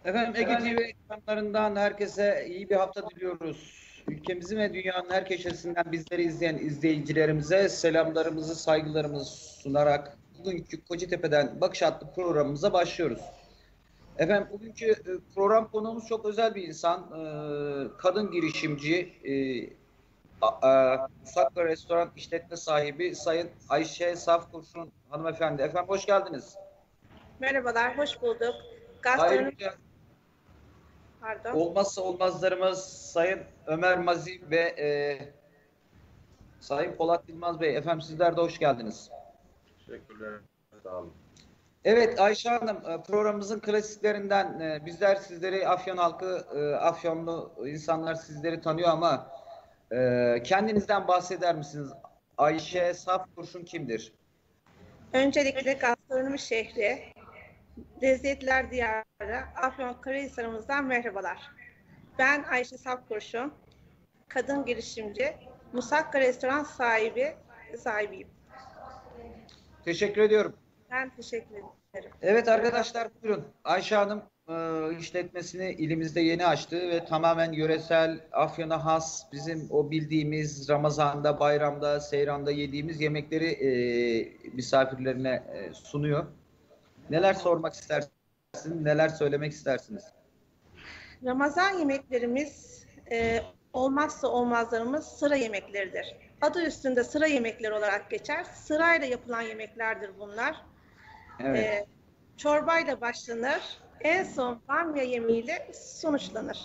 Efendim Ege TV ekranlarından herkese iyi bir hafta diliyoruz. Ülkemizin ve dünyanın her köşesinden bizleri izleyen izleyicilerimize selamlarımızı, saygılarımızı sunarak bugünkü Kocatepe'den Bakış adlı programımıza başlıyoruz. Efendim bugünkü program konuğumuz çok özel bir insan. Kadın girişimci, Musakka Restoran işletme sahibi Sayın Ayşe Safkurşun hanımefendi. Efendim hoş geldiniz. Merhabalar, hoş bulduk. Gastronomi... Ayrıca Pardon. olmazsa olmazlarımız Sayın Ömer Mazi ve Sayın Polat Yılmaz Bey. Efendim sizler de hoş geldiniz. Teşekkürler. Sağ olun. Evet Ayşe Hanım, programımızın klasiklerinden bizler sizleri Afyon halkı, Afyonlu insanlar sizleri tanıyor ama kendinizden bahseder misiniz? Ayşe Safkurşun kimdir? Öncelikle gastronomi şehri, lezzetler diyarı Afyonkarahisar'ımızdan merhabalar. Ben Ayşe Safkurşun, kadın girişimci, Musakka Restoran sahibiyim. Teşekkür ediyorum. Ben teşekkür ederim. Evet arkadaşlar buyurun. Ayşe Hanım işletmesini ilimizde yeni açtı ve tamamen yöresel, Afyon'a has bizim o bildiğimiz Ramazan'da, bayramda, seyranda yediğimiz yemekleri misafirlerine sunuyor. Neler sormak istersiniz, neler söylemek istersiniz? Ramazan yemeklerimiz olmazsa olmazlarımız sıra yemekleridir. Adı üstünde sıra yemekleri olarak geçer. Sırayla yapılan yemeklerdir bunlar. Evet. Çorbayla başlanır, en son bamya yemeğiyle sonuçlanır.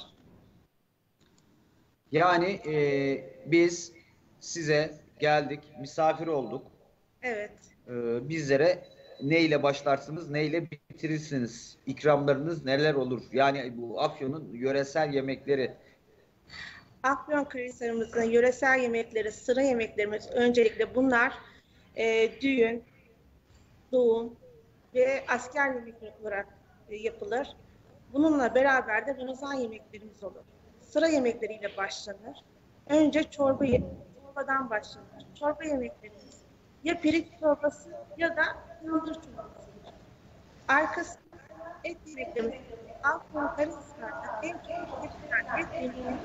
Yani biz size geldik, misafir olduk. Evet. Bizlere neyle başlarsınız, neyle bitirirsiniz? İkramlarınız neler olur? Yani bu Afyon'un yöresel yemekleri. Afyonkarahisar'ımızın yöresel yemekleri, sıra yemeklerimiz öncelikle bunlar düğün, doğum ve asker yemekleri olarak yapılır. Bununla beraber de Ramazan yemeklerimiz olur. Sıra yemekleriyle başlanır. Önce çorbadan başlanır. Çorba yemeklerimiz ya pirinç çorbası ya da tandır çorbasıdır. Arkasında et yemeklerimiz Afyonkarahisar'da en çok tüketilen et yemeği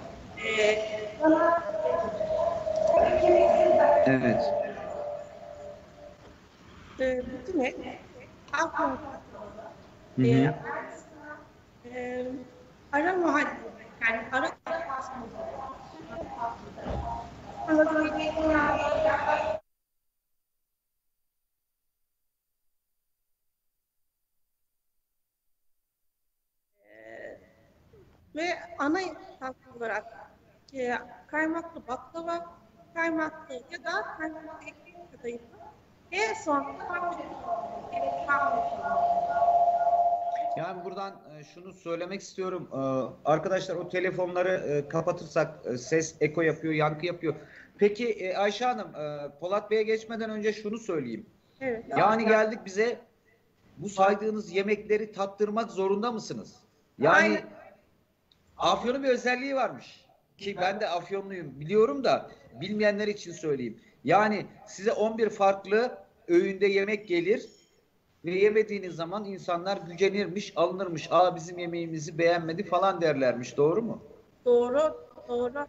Evet. bütün et Afyon ara mahalle yani ara ve ana tatlı olarak kaymaklı baklava, kaymaklı ya da kaymaklı ekmek kadayıfı en son Yani buradan şunu söylemek istiyorum. Arkadaşlar o telefonları kapatırsak ses eko yapıyor, yankı yapıyor. Peki Ayşe Hanım, Polat Bey'e geçmeden önce şunu söyleyeyim. Evet. Yani geldik bize bu saydığınız yemekleri tattırmak zorunda mısınız? Yani Aynen. Afyon'un bir özelliği varmış. Ki ben de Afyonluyum biliyorum da bilmeyenler için söyleyeyim. Yani size 11 farklı öğünde yemek gelir ve yemediğiniz zaman insanlar gücenirmiş, alınırmış. Aa bizim yemeğimizi beğenmedi falan derlermiş. Doğru mu? Doğru, doğru.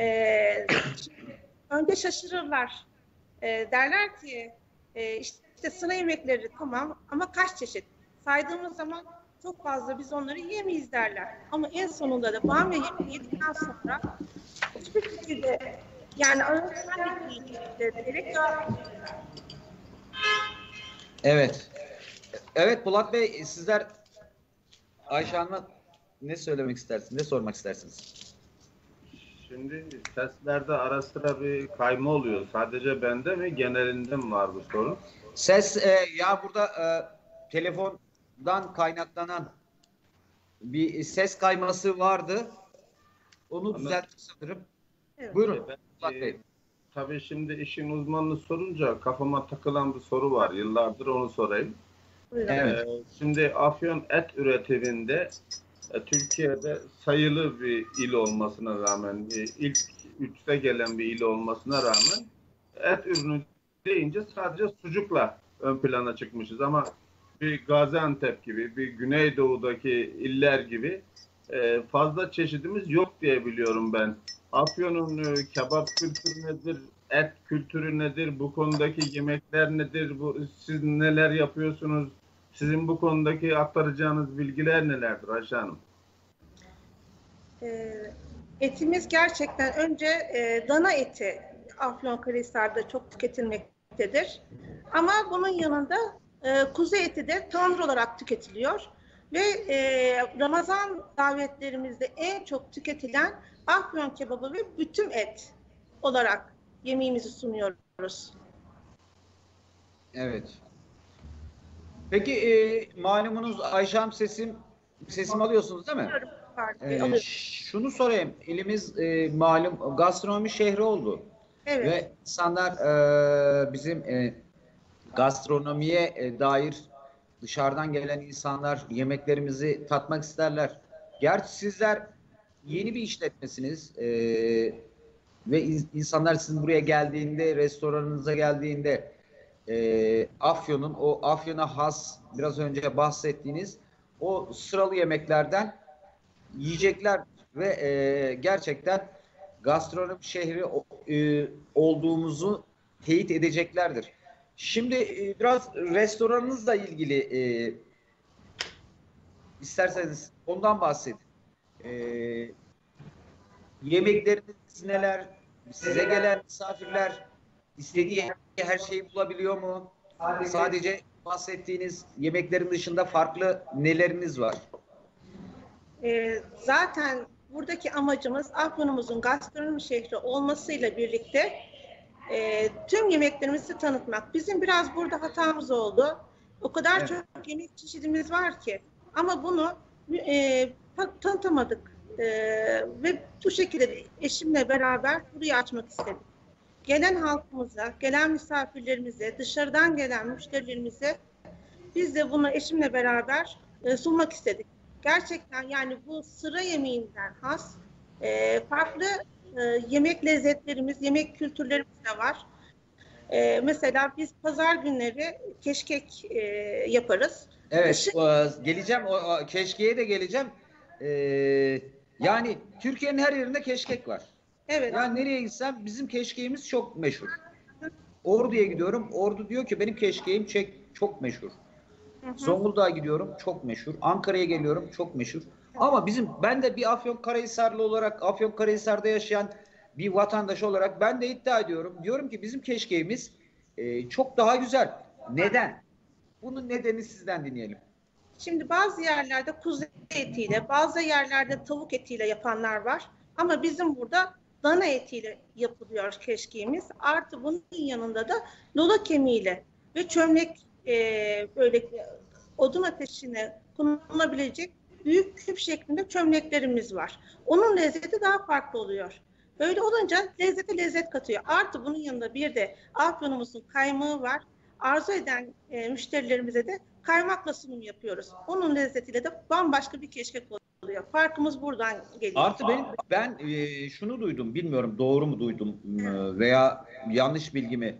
Önce şaşırırlar. Derler ki işte sıra yemekleri tamam ama kaç çeşit? Saydığımız zaman çok fazla biz onları yiyemeyiz derler. Ama en sonunda da bamya yemeği yedikten sonra hiçbir şekilde yani öğretmen gerek yok. Evet. Evet Polat Bey sizler Ayşe Hanım'a ne söylemek istersiniz? Ne sormak istersiniz? Şimdi seslerde ara sıra bir kayma oluyor. Sadece bende mi, genelinde mi var bu sorun? Ses ya burada telefondan kaynaklanan bir ses kayması vardı. Onu düzelttik sanırım. Evet. Buyurun Ben, Polat Bey. tabii şimdi işin uzmanını sorunca kafama takılan bir soru var. Yıllardır onu sorayım. Evet. Şimdi Afyon et üretiminde Türkiye'de sayılı bir il olmasına rağmen, ilk üçte gelen bir il olmasına rağmen et ürünü deyince sadece sucukla ön plana çıkmışız ama bir Gaziantep gibi, bir Güneydoğu'daki iller gibi fazla çeşidimiz yok diye biliyorum ben. Afyon'un kebap kültürü nedir, et kültürü nedir, bu konudaki yemekler nedir, siz neler yapıyorsunuz, sizin bu konudaki aktaracağınız bilgiler nelerdir Ayşe Hanım? E, Etimiz gerçekten önce dana eti Afyonkarahisar'da çok tüketilmektedir. Ama bunun yanında kuzu eti de tandır olarak tüketiliyor. Ve Ramazan davetlerimizde en çok tüketilen Afyon kebabı ve bütün et olarak yemeğimizi sunuyoruz. Evet. Peki malumunuz Ayşe Hanım sesimi alıyorsunuz değil mi? Alıyorum. Şunu sorayım. İlimiz malum gastronomi şehri oldu. Evet. Ve insanlar bizim gastronomiye dair dışarıdan gelen insanlar yemeklerimizi tatmak isterler. Gerçi sizler yeni bir işletmesiniz ve insanlar sizin buraya geldiğinde, restoranınıza geldiğinde Afyon'un o Afyon'a has biraz önce bahsettiğiniz o sıralı yemeklerden yiyecekler ve gerçekten gastronomi şehri olduğumuzu teyit edeceklerdir. Şimdi biraz restoranınızla ilgili isterseniz ondan bahsedin. E, Yemekleriniz neler? Size gelen misafirler istediği her şeyi bulabiliyor mu? Sadece bahsettiğiniz yemeklerin dışında farklı neleriniz var? Zaten buradaki amacımız Afyon'umuzun gastronomi şehri olmasıyla birlikte tüm yemeklerimizi tanıtmak. Bizim biraz burada hatamız oldu. O kadar Evet. çok yemek çeşidimiz var ki. Ama bunu tanıtamadık. Ve bu şekilde eşimle beraber burayı açmak istedik. Gelen halkımıza, gelen misafirlerimize, dışarıdan gelen müşterilerimize biz de bunu eşimle beraber sunmak istedik. Gerçekten yani bu sıra yemeğinden has farklı yemek lezzetlerimiz, yemek kültürlerimiz de var. Mesela biz pazar günleri keşkek yaparız. Evet, geleceğim. O keşkeye de geleceğim. E, Yani Türkiye'nin her yerinde keşkek var. Evet. Yani nereye gitsem bizim keşkeğimiz çok meşhur. Ordu'ya gidiyorum. Ordu diyor ki benim keşkeğim çok meşhur. Zonguldak'a gidiyorum, çok meşhur. Ankara'ya geliyorum, çok meşhur. Ama ben de bir Afyonkarahisarlı olarak, Afyonkarahisar'da yaşayan bir vatandaş olarak ben de iddia ediyorum. Diyorum ki bizim keşkeğimiz çok daha güzel. Neden? Bunun nedeni sizden dinleyelim. Şimdi bazı yerlerde kuzu etiyle, bazı yerlerde tavuk etiyle yapanlar var. Ama bizim burada dana etiyle yapılıyor keşkeğimiz. Artı bunun yanında da lola kemiğiyle ve çömlek böyle odun ateşine konulabilecek büyük küp şeklinde çömleklerimiz var. Onun lezzeti daha farklı oluyor. Böyle olunca lezzete lezzet katıyor. Artı bunun yanında bir de Afyon'umuzun kaymağı var. Arzu eden müşterilerimize de kaymakla sunum yapıyoruz. Onun lezzetiyle de bambaşka bir keşkek oluyor. Farkımız buradan geliyor. Artı ben şunu duydum, bilmiyorum doğru mu duydum veya yanlış bilgi mi?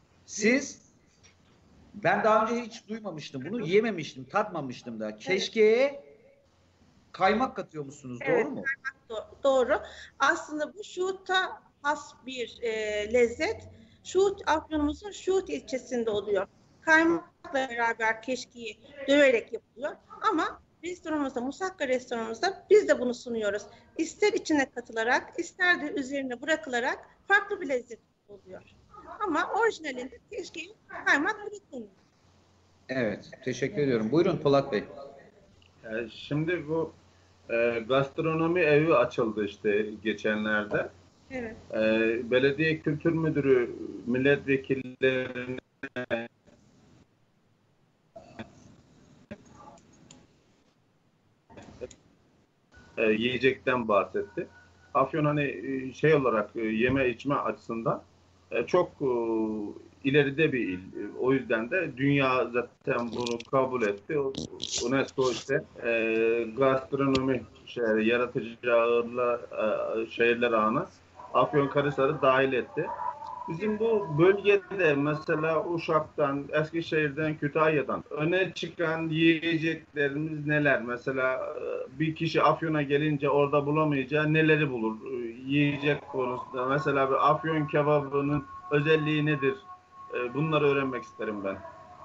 Ben daha önce hiç duymamıştım bunu, yememiştim, tatmamıştım da. Keşkeğe kaymak katıyor musunuz, Evet, doğru mu? Doğru. Aslında bu Şuhut'a has bir lezzet. Şuhut, Afyon'umuzun Şuhut ilçesinde oluyor. Kaymakla beraber keşkeği döverek yapılıyor. Ama restoranımızda, Musakka restoranımızda biz de bunu sunuyoruz. İster içine katılarak, ister de üzerine bırakılarak farklı bir lezzet oluyor. Ama orijinalinde keşkeği kaymak bırakılmıyor. Evet, teşekkür ediyorum. Buyurun Polat Bey. Şimdi bu gastronomi evi açıldı işte geçenlerde. Evet. Belediye Kültür Müdürü milletvekillerine yiyecekten bahsetti. Afyon hani şey olarak yeme içme açısından çok ileride bir il. O yüzden de dünya zaten bunu kabul etti. UNESCO ise gastronomi şehri, yaratıcı ağırla şehirler ağına Afyonkarahisar'ı dahil etti. Bizim bu bölgede mesela Uşak'tan, Eskişehir'den, Kütahya'dan öne çıkan yiyeceklerimiz neler? Mesela bir kişi Afyon'a gelince orada bulamayacağı neleri bulur yiyecek konusunda? Mesela bir Afyon kebabının özelliği nedir? Bunları öğrenmek isterim ben.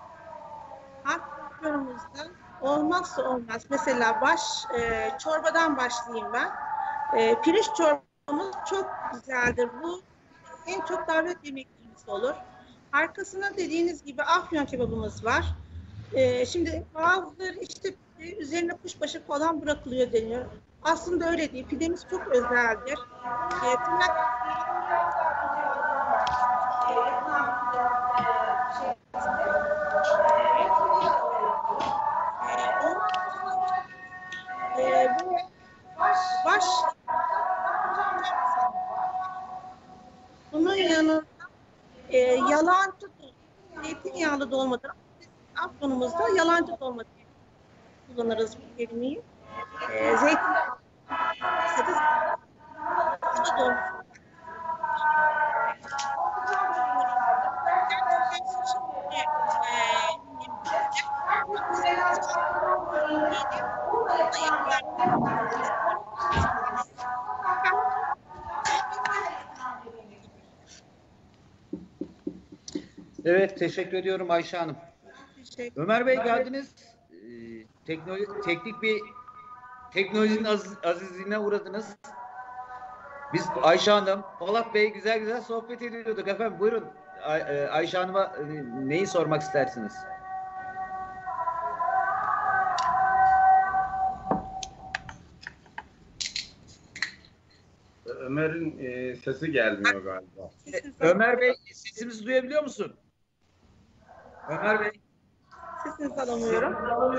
Afyonumuzda olmazsa olmaz. Mesela çorbadan başlayayım ben. Pirinç çorbamız çok güzeldir. Bu en çok davet yemeklerimiz olur. Arkasına dediğiniz gibi Afyon kebabımız var. Şimdi bazıları işte üzerine kuşbaşı falan bırakılıyor deniyor. Aslında öyle değil. Pidemiz çok özeldir. Tırnak bu baş bunun yanında yalancı zeytinyağlı dolmadır. Biz Afyonumuzda yalancı dolma kullanırız bu kelimeyi. Zeytinyağlı dolma. Evet, teşekkür ediyorum Ayşe Hanım. Ömer Bey geldiniz. Teknolojinin azizliğine uğradınız. Biz Ayşe Hanım, Polat Bey güzel güzel sohbet ediyorduk efendim. Buyurun Ayşe Hanım'a neyi sormak istersiniz? Ömer'in sesi gelmiyor galiba. Ömer Bey sesimizi duyabiliyor musun? Ömer Bey. Sesinizi alamıyorum.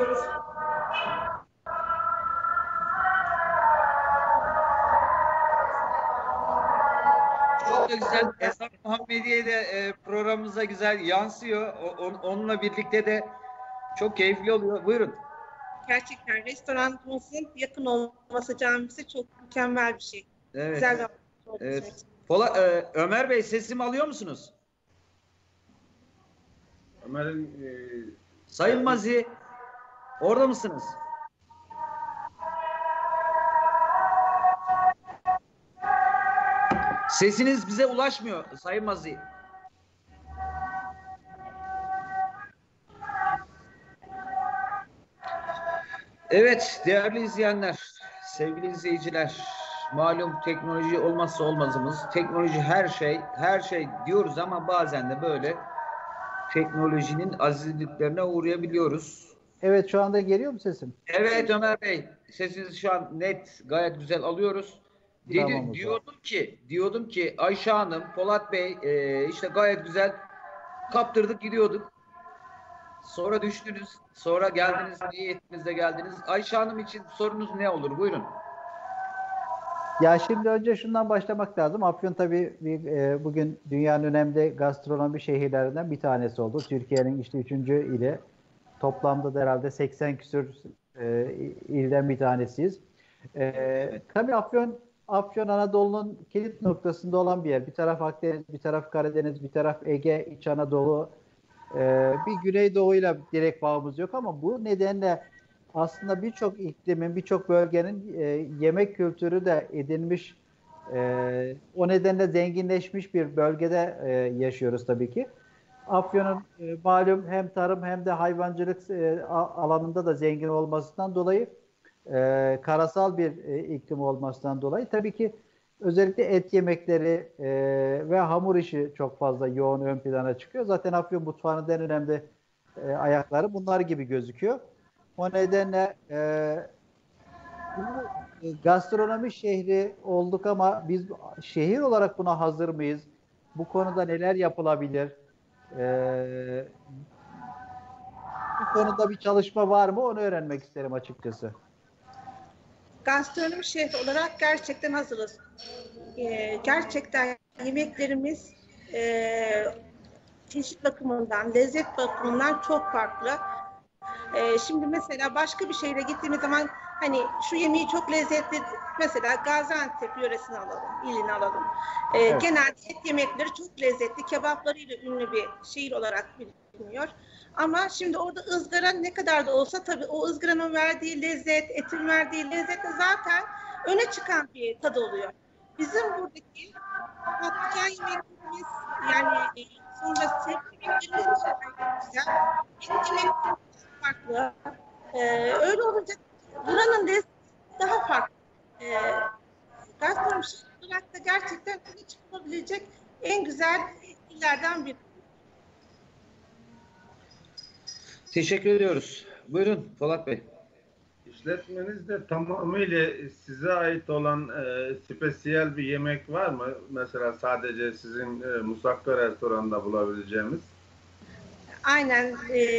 Çok da güzel. Ezan Muhammediye de programımıza güzel yansıyor. Onunla birlikte de çok keyifli oluyor. Buyurun. Gerçekten restoranımızın yakın olması camisi çok mükemmel bir şey. Evet. Güzel bir Evet. Ömer Bey sesimi alıyor musunuz? Ömer'in Sayın Mazi orada mısınız? Sesiniz bize ulaşmıyor Sayın Mazi. Evet değerli izleyenler, sevgili izleyiciler, malum teknoloji olmazsa olmazımız. Teknoloji her şey diyoruz ama bazen de böyle teknolojinin azizliklerine uğrayabiliyoruz. Evet, şu anda geliyor mu sesim? Evet Ömer Bey, sesinizi şu an net, gayet güzel alıyoruz. Tamam o zaman. Diyordum ki Ayşe Hanım, Polat Bey işte gayet güzel kaptırdık gidiyorduk. Sonra düştünüz, sonra geldiniz, niyetinizle geldiniz. Ayşe Hanım için sorunuz ne olur? Buyurun. Ya şimdi önce şundan başlamak lazım. Afyon tabii bugün dünyanın önemli gastronomi şehirlerinden bir tanesi oldu. Türkiye'nin işte 3. ili. Toplamda da herhalde 80 küsur ilden bir tanesiyiz. Tabii Afyon Anadolu'nun kilit noktasında olan bir yer. Bir taraf Akdeniz, bir taraf Karadeniz, bir taraf Ege, İç Anadolu. Bir Güneydoğu'yla direkt bağımız yok ama bu nedenle aslında birçok iklimin, birçok bölgenin yemek kültürü de edinmiş, o nedenle zenginleşmiş bir bölgede yaşıyoruz tabii ki. Afyon'un malum hem tarım hem de hayvancılık alanında da zengin olmasından dolayı, karasal bir iklim olmasından dolayı tabii ki özellikle et yemekleri ve hamur işi çok fazla yoğun ön plana çıkıyor. Zaten Afyon mutfağının en önemli ayakları bunlar gibi gözüküyor. O nedenle gastronomi şehri olduk ama biz şehir olarak buna hazır mıyız? Bu konuda neler yapılabilir? Bu konuda bir çalışma var mı? Onu öğrenmek isterim açıkçası. gastronomi şehri olarak gerçekten hazırız. Gerçekten yemeklerimiz çeşit bakımından, lezzet bakımından çok farklı. Şimdi mesela başka bir şehre gittiğimiz zaman hani şu yemeği çok lezzetli, mesela Gaziantep yöresini alalım, ilini alalım. Evet. Genelde et yemekleri çok lezzetli, kebaplarıyla ünlü bir şehir olarak biliniyor. Ama şimdi orada ızgara ne kadar da olsa tabii o ızgaranın verdiği lezzet, etin verdiği lezzet de zaten öne çıkan bir tadı oluyor. Bizim buradaki patlıcan yemeklerimiz, yani sonra sebze yemeklerimiz de gayet güzel. Et yemeklerimiz farklı. Öyle olunca buranın lezzeti daha farklı. Gastronomi olarak da gerçekten öne çıkılabilecek en güzel illerden biri. Teşekkür ediyoruz. Buyurun Polat Bey. İşletmenizde tamamıyla size ait olan spesiyel bir yemek var mı? Mesela sadece sizin Musakka restoranında bulabileceğimiz. Aynen.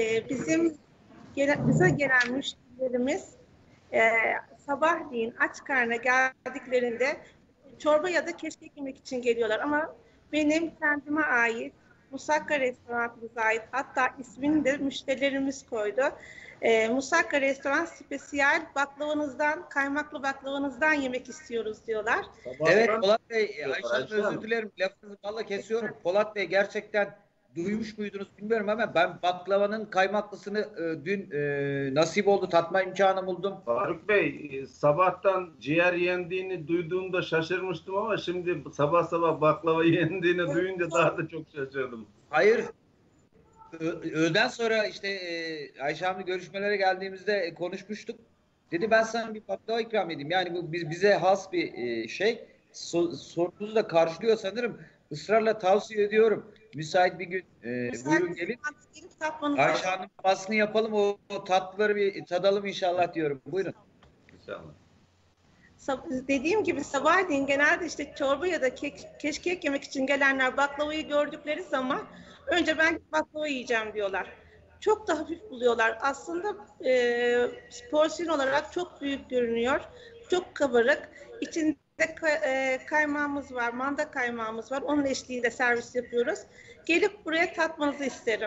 Bize gelen müşterilerimiz sabahleyin aç karnına geldiklerinde çorba ya da keşkek yemek için geliyorlar. Ama benim kendime ait Musakka restoranımıza ait, hatta ismini de müşterilerimiz koydu. Musakka restoran spesiyel baklavanızdan, kaymaklı baklavanızdan yemek istiyoruz diyorlar. Evet Polat Bey, Ayşe Hanım Ayşe Hanım. özür dilerim. Lafınızı balla kesiyorum. Polat Bey gerçekten duymuş muydunuz bilmiyorum ama ben baklavanın kaymaklısını dün nasip oldu, tatma imkanı buldum. Faruk Bey, sabahtan ciğer yendiğini duyduğumda şaşırmıştım ama şimdi sabah sabah baklava yendiğini duyunca daha da çok şaşırdım. Hayır, öğleden sonra işte Ayşe Hanım'la görüşmelere geldiğimizde konuşmuştuk. Dedi ben sana bir baklava ikram edeyim. Yani bu bize has bir şey. Sorunuzu da karşılıyor sanırım. Israrla tavsiye ediyorum. Müsait bir gün buyurun gelin. Gelip tatmanızı Ayşe Hanım basını yapalım. O tatlıları bir tadalım inşallah diyorum. Buyurun. İnşallah. Dediğim gibi sabahleyin genelde işte çorba ya da keşkek yemek için gelenler baklavayı gördükleri zaman önce ben baklava yiyeceğim diyorlar. Çok da hafif buluyorlar. Aslında porsiyon olarak çok büyük görünüyor. Çok kabarık. İçinde kaymağımız var, manda kaymağımız var. Onun eşliğinde servis yapıyoruz. Gelip buraya tatmanızı isterim.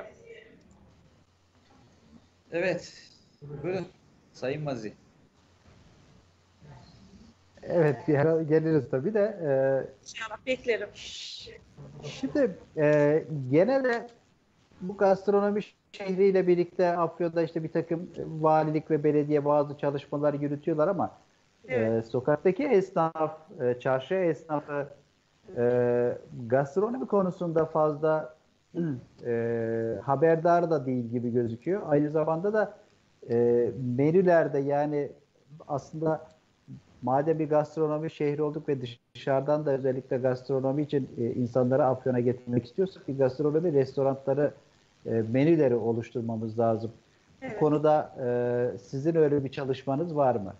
Evet. Buyurun. Sayın Mazi. Evet, bir ara geliriz tabii de. İnşallah beklerim. Şimdi genelde bu gastronomi şehriyle birlikte Afyon'da işte bir takım valilik ve belediye bazı çalışmalar yürütüyorlar ama Evet. sokaktaki esnaf, çarşı esnafı gastronomi konusunda fazla haberdar da değil gibi gözüküyor. Aynı zamanda da menülerde, yani aslında madem bir gastronomi şehri olduk ve dışarıdan da özellikle gastronomi için insanları Afyon'a getirmek istiyorsak bir gastronomi restoranları, menüleri oluşturmamız lazım. Bu Evet. konuda sizin öyle bir çalışmanız var mı?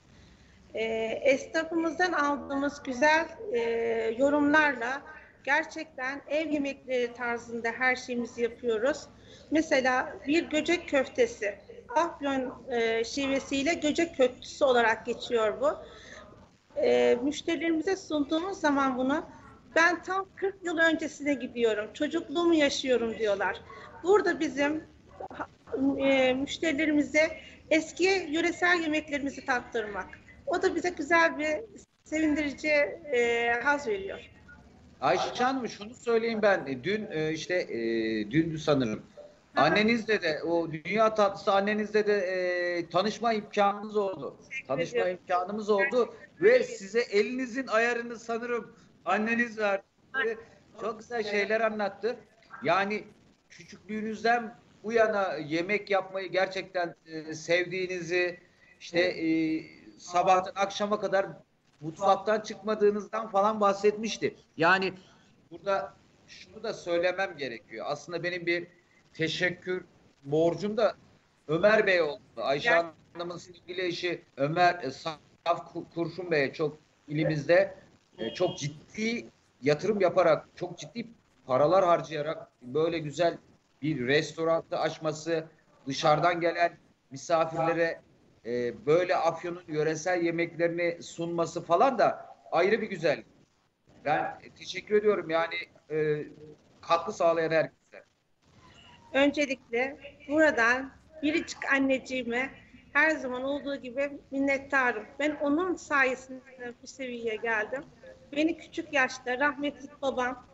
Esnafımızdan aldığımız güzel yorumlarla gerçekten ev yemekleri tarzında her şeyimizi yapıyoruz. Mesela bir göcek köftesi, Afyon şivesiyle göcek köftesi olarak geçiyor bu. Müşterilerimize sunduğumuz zaman bunu ben tam 40 yıl öncesine gidiyorum, çocukluğumu yaşıyorum diyorlar. Burada bizim müşterilerimize eski yöresel yemeklerimizi tattırmak. O da bize güzel bir sevindirici haz veriyor. Ayşe Hanım şunu söyleyeyim ben. Dün dündü sanırım. Annenizle de o dünya tatlısı annenizle de tanışma imkanımız oldu. Tanışma ediyorum. imkanımız oldu ve size elinizin ayarını sanırım anneniz verdi. Çok güzel şeyler anlattı. Yani küçüklüğünüzden bu yana yemek yapmayı gerçekten sevdiğinizi, işte sabahtan akşama kadar mutfaktan çıkmadığınızdan falan bahsetmişti. Yani burada şunu da söylemem gerekiyor. Aslında benim bir teşekkür borcum da Ömer Bey oldu. Ayşe Hanım'ın sevgili eşi Ömer Kurşun Bey'e çok ilimizde çok ciddi yatırım yaparak, çok ciddi paralar harcayarak böyle güzel bir restoranda açması, dışarıdan gelen misafirlere böyle Afyon'un yöresel yemeklerini sunması falan da ayrı bir güzel. Ben teşekkür ediyorum yani katkı sağlayan herkese. Öncelikle buradan biricik anneciğime her zaman olduğu gibi minnettarım. Ben onun sayesinde bu seviyeye geldim. Beni küçük yaşta rahmetli babam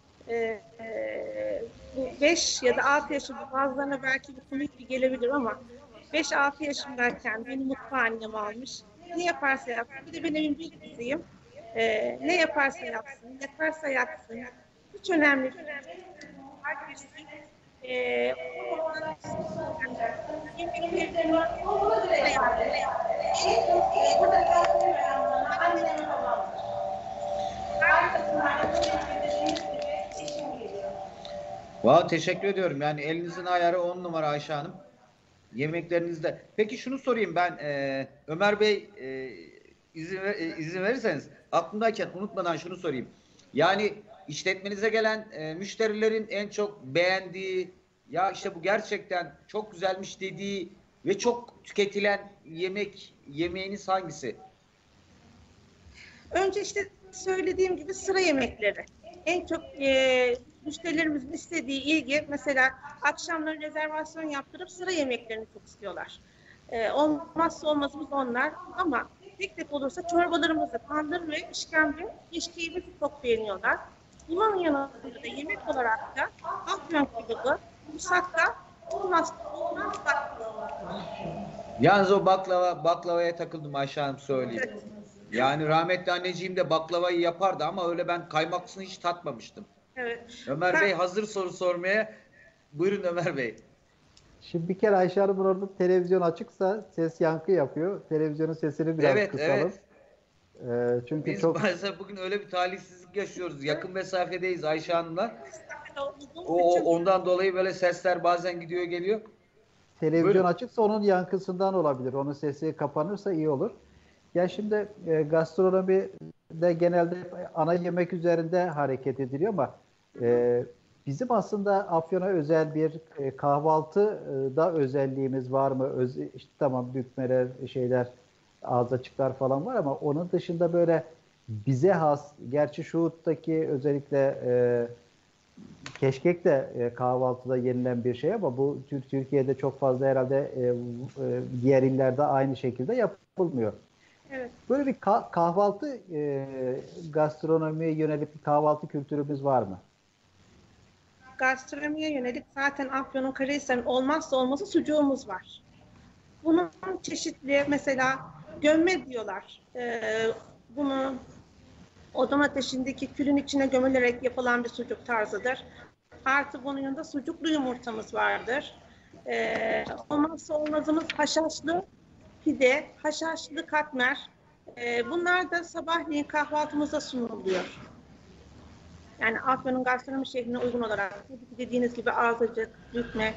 bu 5 ya da 6 yaşında, bazılarına belki bu komik bir gelebilir ama 5-6 yaşındayken beni mutfağa annem almış. Ne yaparsa yapsın. Bir de ben evin büyük kızıyım. Ne yaparsa yapsın, yatarsa yatsın. Hiç önemli değil. Herkes Valla teşekkür ediyorum. Yani elinizin ayarı 10 numara Ayşe Hanım. Yemeklerinizde. Peki şunu sorayım ben Ömer Bey izin verirseniz aklımdayken unutmadan şunu sorayım. Yani işletmenize gelen müşterilerin en çok beğendiği ya işte bu gerçekten çok güzelmiş dediği ve çok tüketilen yemeğiniz hangisi? önce işte söylediğim gibi sıra yemekleri. En çok müşterilerimizin istediği ilgi, mesela akşamları rezervasyon yaptırıp sıra yemeklerini çok istiyorlar. Olmazsa olmazımız onlar, ama tek tek olursa çorbalarımızı, tandır ve işkembe, keşkeğimizi çok beğeniyorlar. Bunun yanında da yemek olarak da afyon kebabı, musakka, olmaz baklava. Yalnız o baklavaya takıldım Ayşe Hanım söyleyeyim. Yani rahmetli anneciğim de baklavayı yapardı ama öyle ben kaymaklısını hiç tatmamıştım. Evet. Ömer Bey hazır soru sormaya. Buyurun Ömer Bey. Şimdi bir kere Ayşe Hanım'ın orada televizyon açıksa ses yankı yapıyor. Televizyonun sesini biraz Evet, kısalım. evet. Çünkü Biz çok maalesef bugün öyle bir talihsizlik yaşıyoruz. Yakın mesafedeyiz Ayşe Hanım'la. O, Ondan dolayı böyle sesler bazen gidiyor geliyor. televizyon Buyurun. açıksa onun yankısından olabilir. Onun sesi kapanırsa iyi olur. Ya şimdi gastronomide genelde ana yemek üzerinde hareket ediliyor ama bizim aslında Afyon'a özel bir kahvaltıda özelliğimiz var mı? İşte tamam bükmeler, şeyler, ağız açıklar falan var ama onun dışında böyle bize has, gerçi Şuhut'taki özellikle keşkek de kahvaltıda yenilen bir şey ama bu Türkiye'de çok fazla herhalde diğer illerde aynı şekilde yapılmıyor. evet. Böyle bir kahvaltı gastronomiye yönelik bir kahvaltı kültürümüz var mı? Gastronomiye yönelik zaten Afyon'un, Karahisar'ın olmazsa olmazı sucuğumuz var. Bunun çeşitli, mesela gömme diyorlar. Bunu odun ateşindeki külün içine gömülerek yapılan bir sucuk tarzıdır. Artı bunun yanında sucuklu yumurtamız vardır. Olmazsa olmazımız haşhaşlı pide, haşhaşlı katmer. Bunlar da sabahleyin kahvaltımıza sunuluyor. Yani Afyon'un gastronomi şehline uygun olarak dediğiniz gibi ağzacık, bükme,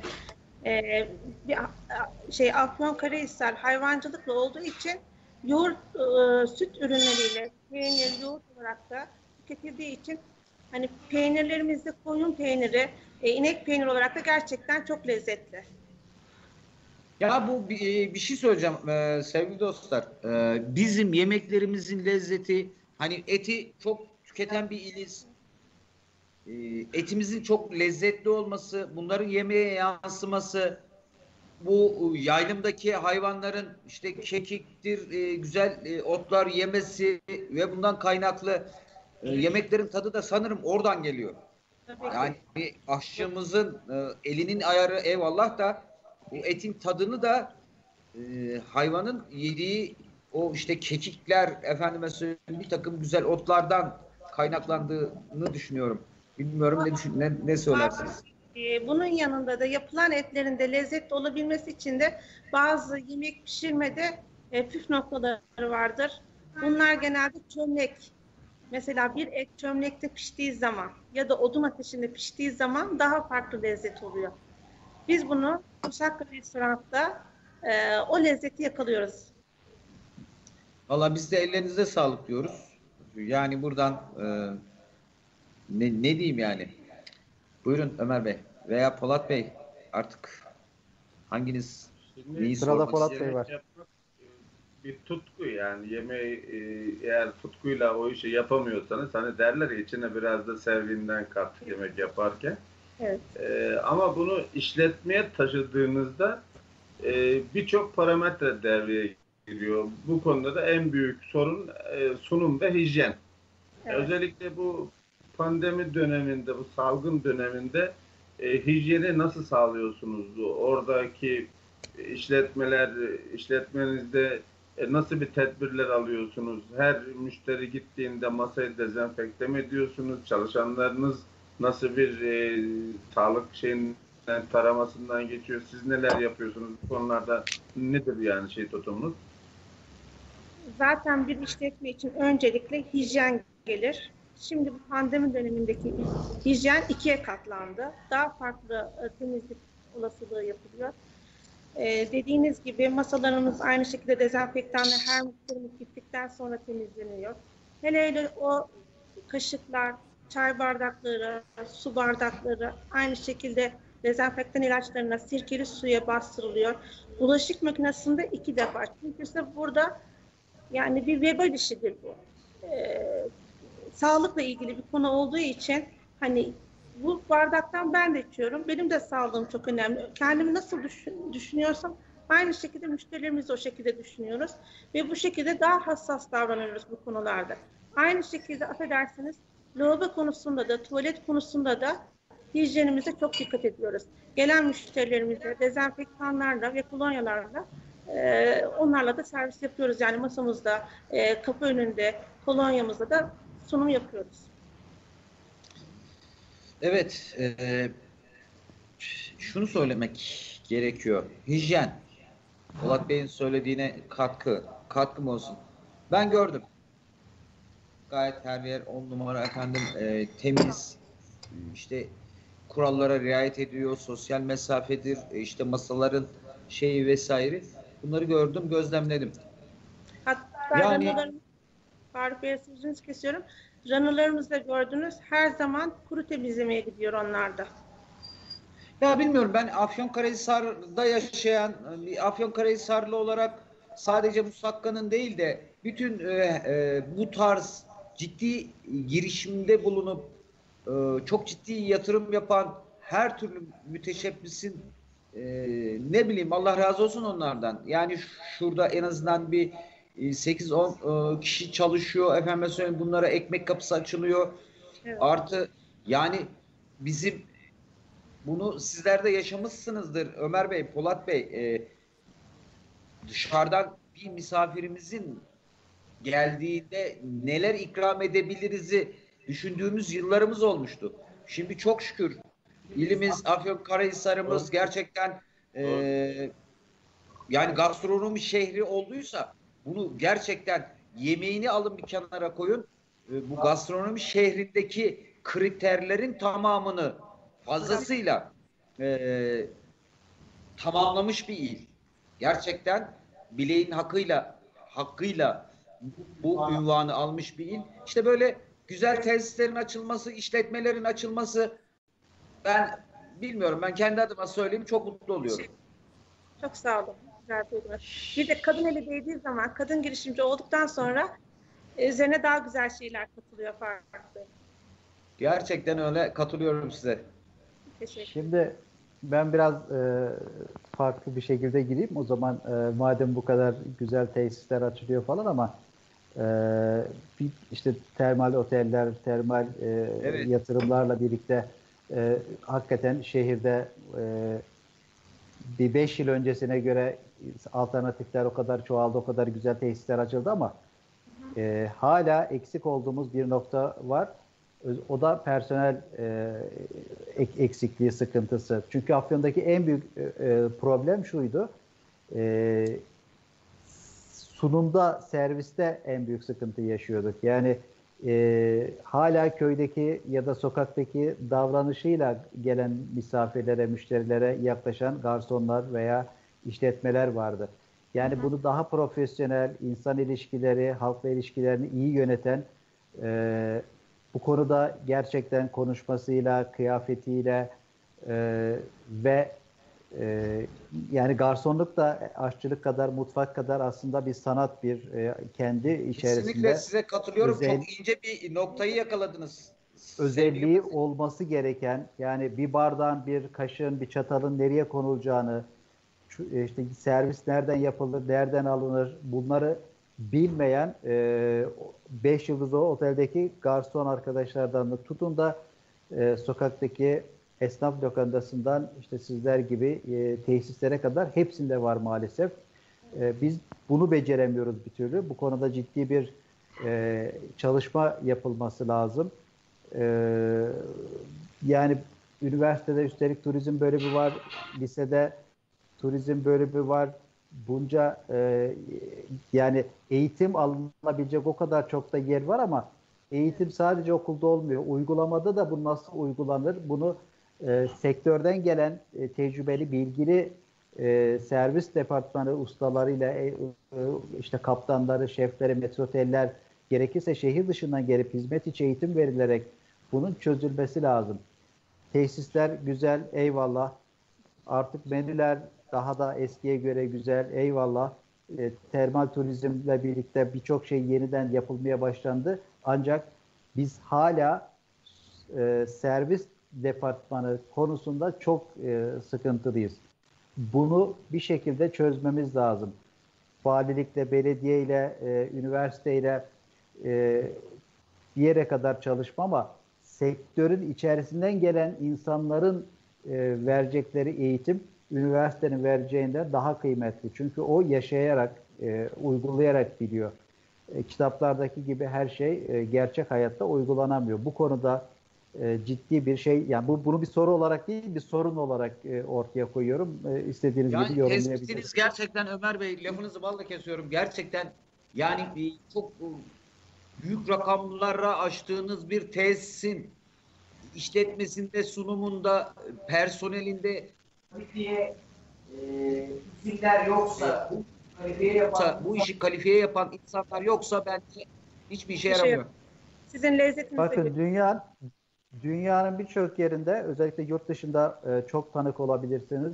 Afyonkarahisar hayvancılıkla olduğu için yoğurt, süt ürünleriyle peynir, yoğurt olarak da tüketildiği için hani peynirlerimizde koyun peyniri, inek peyniri olarak da gerçekten çok lezzetli. Ya bu bir şey söyleyeceğim sevgili dostlar. Bizim yemeklerimizin lezzeti hani eti çok tüketen bir iliz. Etimizin çok lezzetli olması, bunların yemeğe yansıması, bu yaylımdaki hayvanların işte kekiktir, güzel otlar yemesi ve bundan kaynaklı yemeklerin tadı da sanırım oradan geliyor. Yani bir aşçımızın elinin ayarı eyvallah da bu etin tadını da hayvanın yediği o işte kekikler efendime söyleyeyim bir takım güzel otlardan kaynaklandığını düşünüyorum. Bilmiyorum ne söylersiniz? Bunun yanında da yapılan etlerin de lezzetli olabilmesi için de bazı yemek pişirmede püf noktaları vardır. Bunlar genelde çömlek. Mesela bir et çömlekte piştiği zaman ya da odun ateşinde piştiği zaman daha farklı lezzet oluyor. Biz bunu Musakka restoranda o lezzeti yakalıyoruz. Valla biz de ellerinize sağlık diyoruz. Yani buradan ne diyeyim yani? Buyurun Ömer Bey veya Polat Bey artık hanginiz Şimdi neyi Sırada sormak Polat istiyor? Bey var. yapmak bir tutku yani yemeği eğer tutkuyla o işi yapamıyorsanız hani derler ya içine biraz da servinden kat yemek yaparken. Evet. Ama bunu işletmeye taşıdığınızda birçok parametre devreye giriyor. Bu konuda da en büyük sorun sunum ve hijyen. Evet. Özellikle bu pandemi döneminde, bu salgın döneminde hijyeni nasıl sağlıyorsunuz? Oradaki işletmenizde nasıl bir tedbirler alıyorsunuz? Her müşteri gittiğinde masayı dezenfekte mi ediyorsunuz? Çalışanlarınız nasıl bir sağlık taramasından geçiyor? Siz neler yapıyorsunuz? Bu konularda nedir yani tutumunuz? Zaten bir işletme için öncelikle hijyen gelir. Şimdi bu pandemi dönemindeki hijyen ikiye katlandı. Daha farklı temizlik olasılığı yapılıyor. Dediğiniz gibi masalarımız aynı şekilde dezenfektanla her müşterimiz gittikten sonra temizleniyor. Hele o kaşıklar, çay bardakları, su bardakları aynı şekilde dezenfektan ilaçlarına, sirkeli suya bastırılıyor. Bulaşık makinesinde 2 defa. Çünkü ise burada yani bir vebal işidir bu. Sağlıkla ilgili bir konu olduğu için hani bu bardaktan ben de içiyorum. Benim de sağlığım çok önemli. Kendimi nasıl düşünüyorsam aynı şekilde müşterilerimizi o şekilde düşünüyoruz. Ve bu şekilde daha hassas davranıyoruz bu konularda. Aynı şekilde affedersiniz lavabo konusunda da tuvalet konusunda da hijyenimize çok dikkat ediyoruz. Gelen müşterilerimize dezenfektanlarla ve kolonyalarla onlarla da servis yapıyoruz. Yani masamızda, kapı önünde, kolonyamızda da sunum yapıyoruz. Evet, şunu söylemek gerekiyor. Hijyen. Polat Bey'in söylediğine katkı mı olsun? Ben gördüm. Gayet her yer 10 numara efendim, temiz, işte kurallara riayet ediyor, sosyal mesafedir, işte masaların şeyi vesaire. Bunları gördüm, gözlemledim. Hatta Yani Faruk Bey'e sözünüzü kesiyorum. Ranılarımızda gördünüz her zaman kuru temizlemeye gidiyor onlar da. ya bilmiyorum, ben Afyonkarahisar'da yaşayan bir Afyonkarahisarlı olarak sadece Musakka'nın değil de bütün bu tarz ciddi girişimde bulunup çok ciddi yatırım yapan her türlü müteşebbisin ne bileyim, Allah razı olsun onlardan. Yani şurada en azından bir 8-10 kişi çalışıyor. Efendim söyleyeyim, bunlara ekmek kapısı açılıyor. Evet. Artı yani bizim bunu sizler de yaşamışsınızdır Ömer Bey, Polat Bey. Dışarıdan bir misafirimizin geldiğinde neler ikram edebiliriz'i düşündüğümüz yıllarımız olmuştu. Şimdi çok şükür ilimiz, Afyonkarahisar'ımız gerçekten yani gastronomi şehri olduysa bunu gerçekten yemeğini alın bir kenara koyun. Bu gastronomi şehrindeki kriterlerin tamamını fazlasıyla e, tamamlamış bir il. Gerçekten bileğin hakkıyla bu ünvanı almış bir il. İşte böyle güzel tesislerin açılması, işletmelerin açılması, ben bilmiyorum, ben kendi adıma söyleyeyim, çok mutlu oluyorum. Çok sağ olun. Bir de kadın eli değdiği zaman, kadın girişimci olduktan sonra üzerine daha güzel şeyler katılıyor Faruk Bey. Gerçekten öyle, katılıyorum size. Teşekkür. Şimdi ben biraz farklı bir şekilde gireyim. O zaman madem bu kadar güzel tesisler açılıyor falan ama işte termal oteller, termal Evet. yatırımlarla birlikte hakikaten şehirde bir 5 yıl öncesine göre alternatifler o kadar çoğaldı, o kadar güzel tesisler açıldı ama hala eksik olduğumuz bir nokta var. O da personel eksikliği, sıkıntısı. Çünkü Afyon'daki en büyük problem şuydu. Sunumda, serviste en büyük sıkıntı yaşıyorduk. Yani hala köydeki ya da sokaktaki davranışıyla gelen misafirlere, müşterilere yaklaşan garsonlar veya işletmeler vardı. Yani bunu daha profesyonel, insan ilişkileri, halkla ilişkilerini iyi yöneten, bu konuda gerçekten konuşmasıyla, kıyafetiyle ve yani garsonluk da aşçılık kadar, mutfak kadar aslında bir sanat, bir kendi içerisinde Kesinlikle size katılıyorum. özel, Çok ince bir noktayı yakaladınız. özelliği olması gereken, yani bir bardağın, bir kaşığın, bir çatalın nereye konulacağını işte servis nereden yapılır, nereden alınır bunları bilmeyen 5 yıldızlı oteldeki garson arkadaşlardan da tutun da sokaktaki esnaf lokantasından işte sizler gibi tesislere kadar hepsinde var maalesef. Biz bunu beceremiyoruz bir türlü. Bu konuda ciddi bir çalışma yapılması lazım. Yani üniversitede üstelik turizm bölümü var, lisede turizm bölümü var. Bunca yani eğitim alınabilecek o kadar çok da yer var ama eğitim sadece okulda olmuyor. Uygulamada da bu nasıl uygulanır? Bunu sektörden gelen tecrübeli, bilgili servis departmanı ustalarıyla işte kaptanları, şefleri, metroteller gerekirse şehir dışından gelip hizmet içi eğitim verilerek bunun çözülmesi lazım. Tesisler güzel, eyvallah. Artık menüler daha da eskiye göre güzel, eyvallah. Termal turizmle birlikte birçok şey yeniden yapılmaya başlandı. Ancak biz hala servis departmanı konusunda çok sıkıntılıyız. Bunu bir şekilde çözmemiz lazım. Valilikle, belediyeyle, üniversiteyle bir yere kadar çalışma ama sektörün içerisinden gelen insanların verecekleri eğitim üniversitenin vereceğinden daha kıymetli. Çünkü o yaşayarak, uygulayarak biliyor. Kitaplardaki gibi her şey gerçek hayatta uygulanamıyor. Bu konuda ciddi bir şey, yani bunu bir soru olarak değil, bir sorun olarak ortaya koyuyorum. İstediğiniz gibi Yani yorumlayabilirsiniz. tespitiniz gerçekten Ömer Bey, lafınızı balla kesiyorum. Gerçekten yani çok büyük rakamlara aştığınız bir tesisin işletmesinde, sunumunda, personelinde kalifiye isimler yoksa, bu işi kalifiye yapan insanlar yoksa bence hiçbir işe Bir şey yaramıyor. yok. Sizin lezzetinize Bakın göre. dünyanın birçok yerinde özellikle yurt dışında çok tanık olabilirsiniz.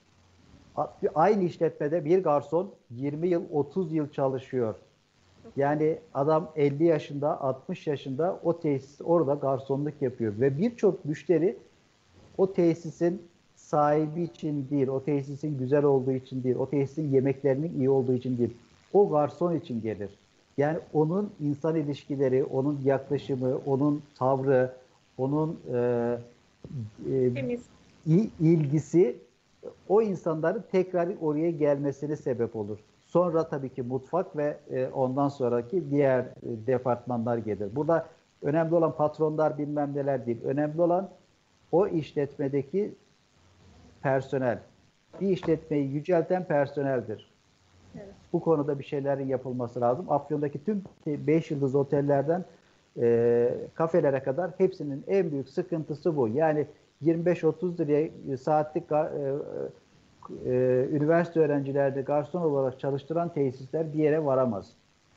Aynı işletmede bir garson 20 yıl 30 yıl çalışıyor. Yani adam 50 yaşında 60 yaşında o tesis orada garsonluk yapıyor ve birçok müşteri o tesisin sahibi için değil, o tesisin güzel olduğu için değil, o tesisin yemeklerinin iyi olduğu için değil, o garson için gelir. Yani onun insan ilişkileri, onun yaklaşımı, onun tavrı, onun Temiz. ilgisi o insanların tekrar oraya gelmesine sebep olur. Sonra tabii ki mutfak ve ondan sonraki diğer departmanlar gelir. Burada önemli olan patronlar bilmem neler değil. Önemli olan o işletmedeki personel. Bir işletmeyi yücelten personeldir. Evet. Bu konuda bir şeylerin yapılması lazım. Afyon'daki tüm 5 yıldız otellerden kafelere kadar hepsinin en büyük sıkıntısı bu. Yani 25-30 liraya saatlik üniversite öğrencilerini garson olarak çalıştıran tesisler bir yere varamaz.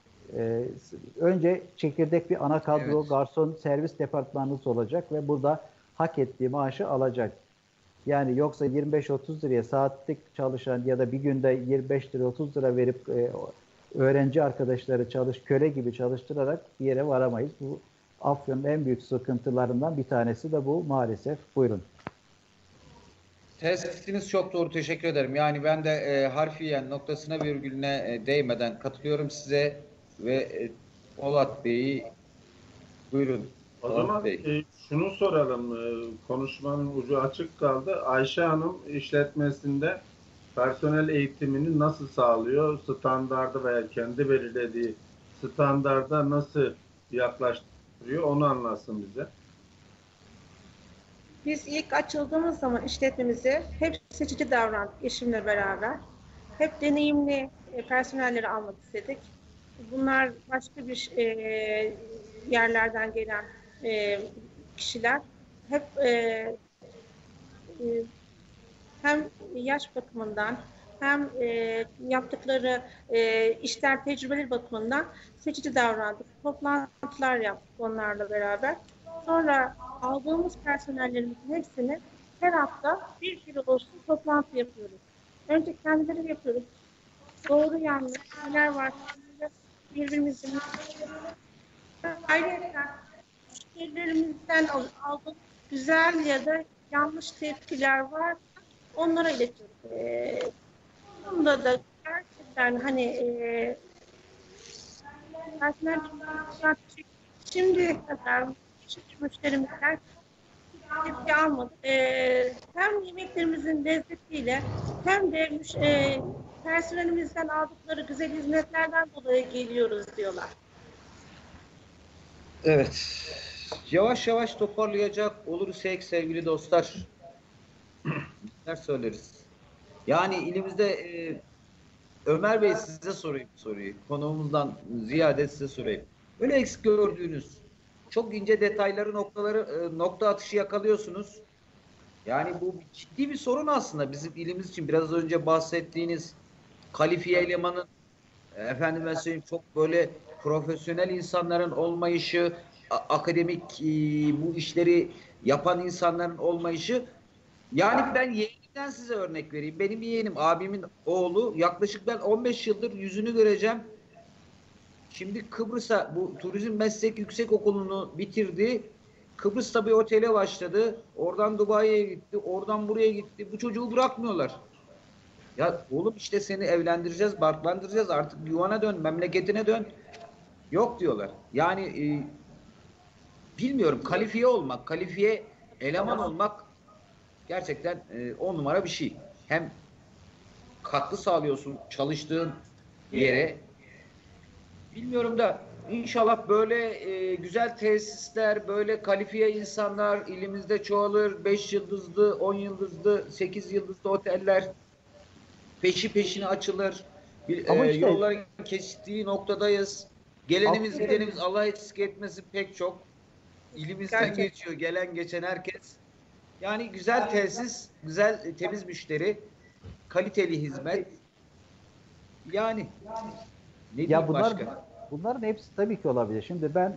Önce çekirdek bir ana kadro, Evet. garson servis departmanınız olacak ve burada hak ettiği maaşı alacak. Yani yoksa 25-30 liraya saatlik çalışan ya da bir günde 25 lira 30 lira verip öğrenci arkadaşları köle gibi çalıştırarak bir yere varamayız. Bu Afyon'un en büyük sıkıntılarından bir tanesi de bu maalesef. Buyurun. Tespitiniz çok doğru. Teşekkür ederim. Yani ben de harfiyen noktasına virgülüne değmeden katılıyorum size ve Polat Bey'i buyurun. O Polat zaman Bey. şunu soralım. Konuşmanın ucu açık kaldı. Ayşe Hanım işletmesinde personel eğitimini nasıl sağlıyor? Standardı veya kendi belirlediği standarda nasıl yaklaştırıyor? Onu anlatsın bize. Biz ilk açıldığımız zaman işletmemizi hep seçici davrandık eşimle beraber. Hep deneyimli personelleri almak istedik. Bunlar başka bir yerlerden gelen kişiler. Hep hem yaş bakımından hem yaptıkları işler tecrübeleri bakımından seçici davrandık. Toplantılar yaptık onlarla beraber. Sonra aldığımız personellerimizin hepsini her hafta bir kere olsun toplantı yapıyoruz. Önce kendileri yapıyoruz. Doğru yanlış neler var birbirimizin ayrıca müşterilerimizden aldığımız güzel ya da yanlış tepkiler var. Onlara iletiyoruz. konuda da gerçekten hani personel şimdiye kadar müşterimizden tepki almadık. Hem yemeklerimizin lezzetiyle hem de personelimizden aldıkları güzel hizmetlerden dolayı geliyoruz diyorlar. Evet. Yavaş yavaş toparlayacak olursak sevgili dostlar, neler söyleriz? Yani ilimizde Ömer Bey, size sorayım soruyu. Konuğumuzdan ziyade size sorayım. Öyle eksik gördüğünüz çok ince detayları, noktaları, nokta atışı yakalıyorsunuz. Yani bu ciddi bir sorun aslında bizim ilimiz için. Biraz önce bahsettiğiniz kalifiye elemanın, efendime söyleyeyim, çok böyle profesyonel insanların olmayışı, akademik bu işleri yapan insanların olmayışı. Yani ben yeğenimden size örnek vereyim. Benim yeğenim, abimin oğlu, yaklaşık ben 15 yıldır yüzünü göreceğim. Şimdi Kıbrıs'a, bu Turizm Meslek Yüksekokulu'nu bitirdi. Kıbrıs'ta bir otele başladı. Oradan Dubai'ye gitti. Oradan buraya gitti. Bu çocuğu bırakmıyorlar. Ya oğlum, işte seni evlendireceğiz, barklandıracağız. Artık yuvana dön, memleketine dön. Yok diyorlar. Yani bilmiyorum, kalifiye olmak, kalifiye eleman olmak gerçekten 10 numara bir şey. Hem katkı sağlıyorsun çalıştığın yere. Bilmiyorum da inşallah böyle güzel tesisler, böyle kalifiye insanlar ilimizde çoğalır. 5 yıldızlı, 10 yıldızlı, 8 yıldızlı oteller peşi peşine açılır. Ama işte Yolların kesiştiği noktadayız. Gelenimiz Afyon, gidenimiz, Allah eksik etmesin, pek çok. İlimizden Gerçekten. geçiyor gelen geçen herkes. Yani güzel tesis, güzel temiz müşteri, kaliteli hizmet. Yani ne ya diyeyim başka? bunların hepsi tabii ki olabilir. Şimdi ben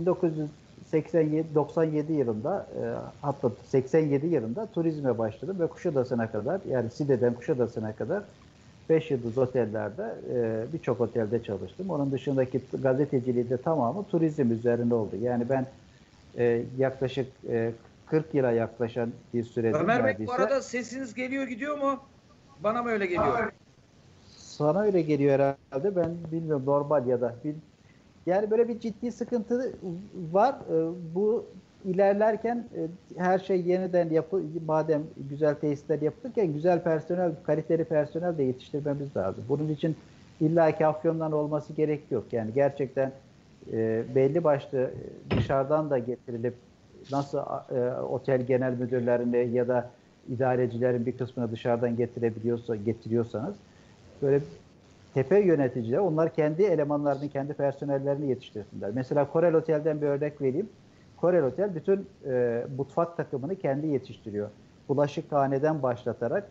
1987 97 yılında hatta 87 yılında turizme başladım ve Kuşadası'na kadar, yani Side'den Kuşadası'na kadar 5 yıldız otellerde, birçok otelde çalıştım. Onun dışındaki gazeteciliği de tamamı turizm üzerine oldu. Yani ben yaklaşık 40 yıla yaklaşan bir süredir Ömer Bey, bu neredeyse. arada sesiniz geliyor gidiyor mu? Bana mı öyle geliyor? Sana öyle geliyor herhalde. Ben bilmiyorum, normal ya da yani böyle bir ciddi sıkıntı var. Bu ilerlerken her şey yeniden madem güzel tesisler yapılırken güzel personel, kaliteli personel de yetiştirmemiz lazım. Bunun için illaki Afyon'dan olması gerek yok. Yani gerçekten belli başlı dışarıdan da getirilip nasıl otel genel müdürlerini ya da idarecilerin bir kısmını dışarıdan getiriyorsanız böyle tepe yöneticiler, onlar kendi elemanlarını, kendi personellerini yetiştirsinler. Mesela Korel Otel'den bir örnek vereyim. Korel Otel bütün mutfak takımını kendi yetiştiriyor. Bulaşıkhaneden başlatarak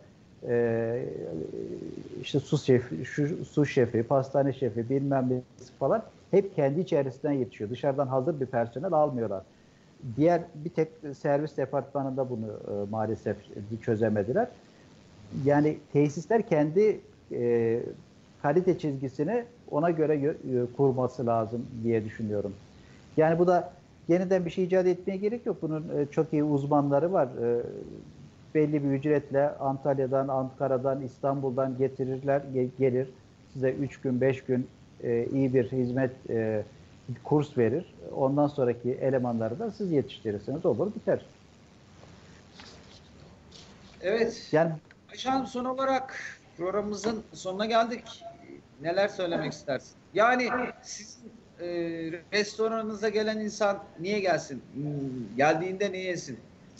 işte su şefi, pastane şefi, bilmem ne falan hep kendi içerisinden yetişiyor. Dışarıdan hazır bir personel almıyorlar. Diğer bir tek servis departmanında bunu maalesef çözemediler. Yani tesisler kendi kalite çizgisini ona göre kurması lazım diye düşünüyorum. Yani bu da yeniden bir şey icat etmeye gerek yok. Bunun çok iyi uzmanları var. Belli bir ücretle Antalya'dan, Ankara'dan, İstanbul'dan getirirler, gelir. Size 3 gün, 5 gün iyi bir hizmet kurs verir. Ondan sonraki elemanları da siz yetiştirirsiniz. Olur biter. Evet. Yani Ayşe Hanım, son olarak programımızın sonuna geldik. Neler söylemek istersin? Yani sizin restoranınıza gelen insan niye gelsin? Geldiğinde ne yesin?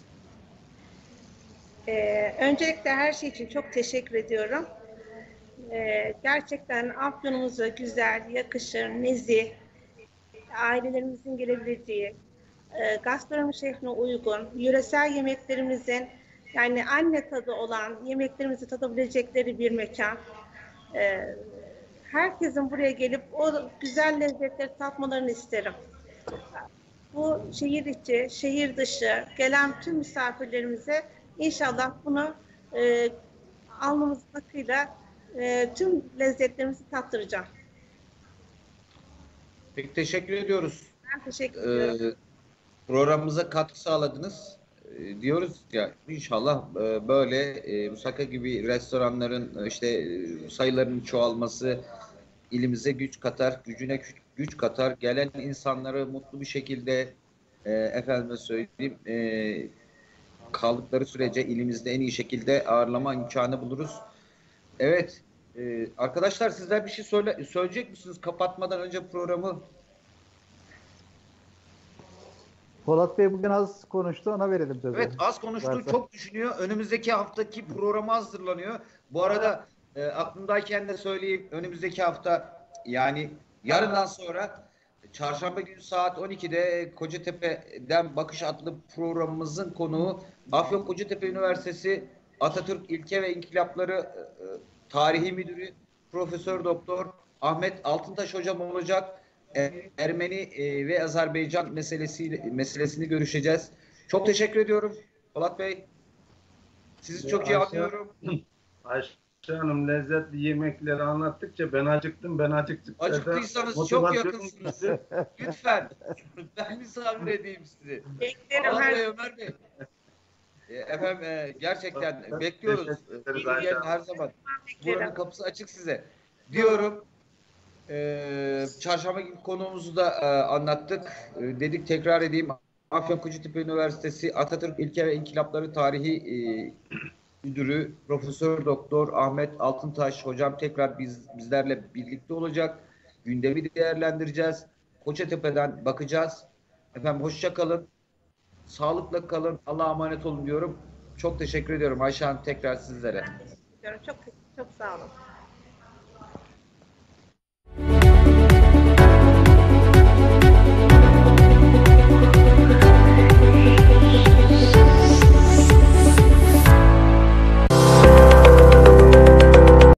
Öncelikle her şey için çok teşekkür ediyorum. Gerçekten Afyon'umuza güzel, yakışır, nezih, ailelerimizin gelebileceği, gastronomi şehrine uygun, yöresel yemeklerimizin, yani anne tadı olan yemeklerimizi tadabilecekleri bir mekan. Herkesin buraya gelip o güzel lezzetleri tatmalarını isterim. Bu şehir içi, şehir dışı gelen tüm misafirlerimize inşallah bunu alnımızın akıyla tüm lezzetlerimizi tattıracağım. Peki, teşekkür ediyoruz. Ben teşekkür ediyorum. Programımıza katkı sağladınız. diyoruz ya inşallah böyle Musaka gibi restoranların sayılarının çoğalması ilimize güç katar, güç katar. Gelen insanları mutlu bir şekilde efendime söyleyeyim kaldıkları sürece ilimizde en iyi şekilde ağırlama imkanı buluruz. Evet. Arkadaşlar sizler bir şey söyleyecek misiniz kapatmadan önce programı? Polat Bey bugün az konuştu, ona verelim sözü. Evet, az konuştu, Varsa. çok düşünüyor. Önümüzdeki haftaki programı hazırlanıyor. Bu arada aklımdayken de söyleyeyim. Önümüzdeki hafta yani yarından sonra çarşamba günü saat 12'de Kocatepe'den Bakış adlı programımızın konuğu Afyon Kocatepe Üniversitesi Atatürk İlke ve İnkılapları Tarihi Müdürü Profesör Doktor Ahmet Altıntaş hocam olacak. Ermeni ve Azerbaycan meselesini görüşeceğiz. Çok teşekkür ediyorum Polat Bey. Sizi çok iyi anlıyorum. Ayşe Hanım lezzetli yemekleri anlattıkça ben acıktım. Ben acıktıkça Acıktıysanız çok yakınsınız. Lütfen. Ben misafir edeyim sizi. Beklerim Polat her Bey, Ömer Bey. Efendim gerçekten bekliyoruz. Her zaman. Buranın kapısı açık size. Diyorum. Çarşamba günü konuğumuzu da anlattık. Dedik tekrar edeyim. Afyon Kocatepe Üniversitesi Atatürk İlke ve İnkılapları Tarihi Müdürü Profesör Doktor Ahmet Altıntaş hocam tekrar bizlerle birlikte olacak. Gündemi değerlendireceğiz. Kocatepe'den bakacağız. Efendim hoşça kalın. Sağlıkla kalın. Allah'a emanet olun diyorum. Çok teşekkür ediyorum Ayşe Hanım tekrar sizlere. çok çok sağ olun.